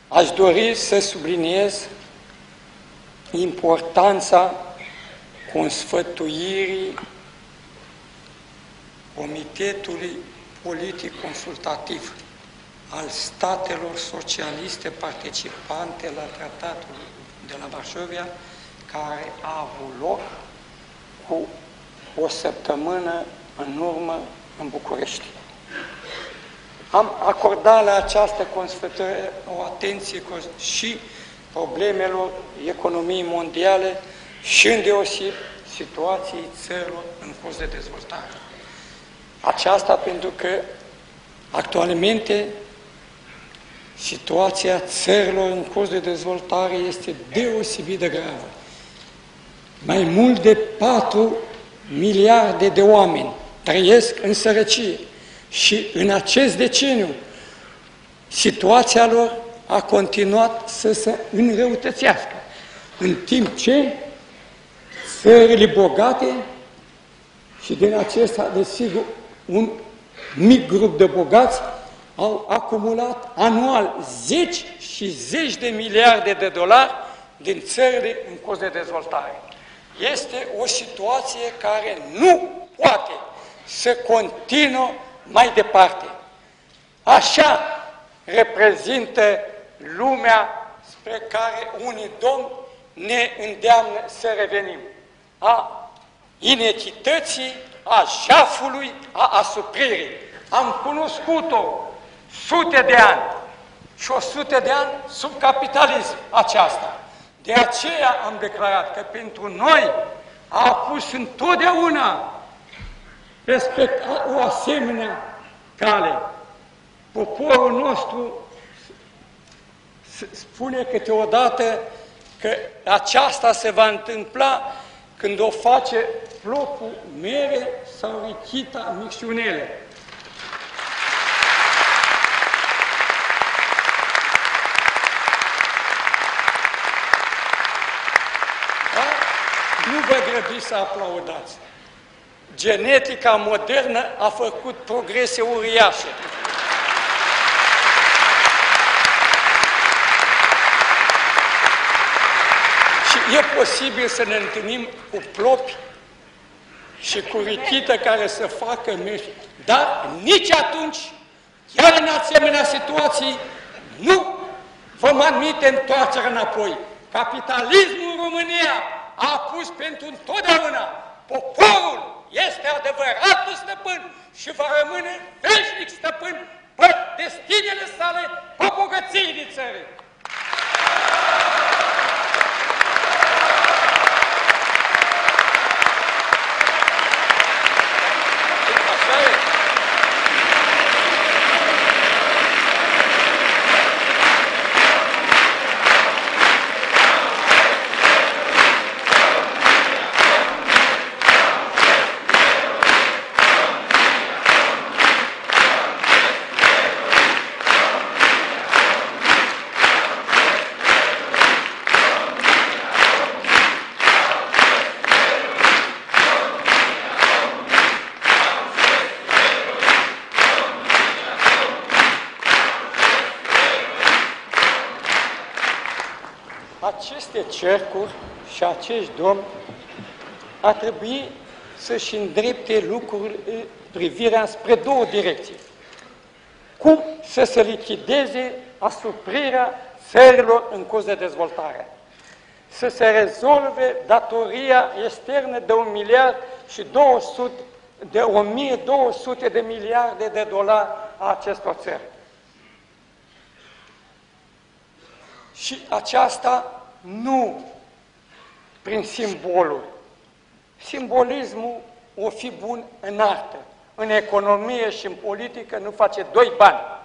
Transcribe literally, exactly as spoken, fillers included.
Aș dori să subliniez importanța consfătuirii Comitetului Politic Consultativ al statelor socialiste participante la Tratatul de la Varșovia, care a avut loc cu o săptămână în urmă în București. Am acordat la această consfătuire o atenție și problemelor economiei mondiale și îndeoseb situației țărilor în curs de dezvoltare. Aceasta pentru că actualmente situația țărilor în curs de dezvoltare este deosebit de gravă. Mai mult de patru miliarde de oameni trăiesc în sărăcie și în acest deceniu situația lor a continuat să se înrăutățească, în timp ce țările bogate, și din acesta, desigur, un mic grup de bogați, au acumulat anual zeci și zeci de miliarde de dolari din țările în curs de dezvoltare. Este o situație care nu poate să continuă mai departe. Așa reprezintă lumea spre care unii domni ne îndeamnă să revenim. A inechității, a jafului, a asupririi. Am cunoscut-o sute de ani și o sută de ani sub capitalism aceasta. De aceea am declarat că pentru noi a pus întotdeauna respect o asemenea cale. Poporul nostru spune câteodată că aceasta se va întâmpla când o face plopul mere sau richita micșunele. Dar nu vă grăbiți să aplaudați. Genetica modernă a făcut progrese uriașe. Și e posibil să ne întâlnim cu plopi și cu richită care să facă meși. Dar nici atunci, chiar în asemenea situații, nu vom admite întoarcerea înapoi. Capitalismul în România a pus pentru întotdeauna. Poporul este adevăratul stăpân și va rămâne veșnic stăpân pe destinele sale, pe bogățiile țării. Aceste cercuri și acești domni ar trebui să-și îndrepte lucrurile, privirea spre două direcții. Cum să se lichideze asuprirea țărilor în curs de dezvoltare, să se rezolve datoria externă de un miliard și două sute, de o mie două sute de miliarde de dolari a acestor țări. Și aceasta nu prin simboluri. Simbolismul o fi bun în artă, în economie și în politică nu face doi bani.